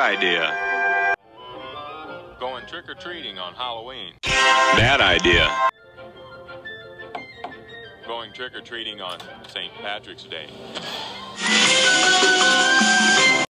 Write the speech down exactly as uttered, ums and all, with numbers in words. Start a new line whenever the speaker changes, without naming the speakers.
idea.
Going trick-or-treating on Halloween.
Bad idea.
Going trick-or-treating on Saint Patrick's Day.